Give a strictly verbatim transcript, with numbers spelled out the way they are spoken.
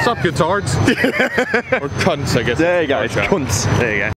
Sup, you tards? Or cunts, I guess. There you go, it's cunts. There you go.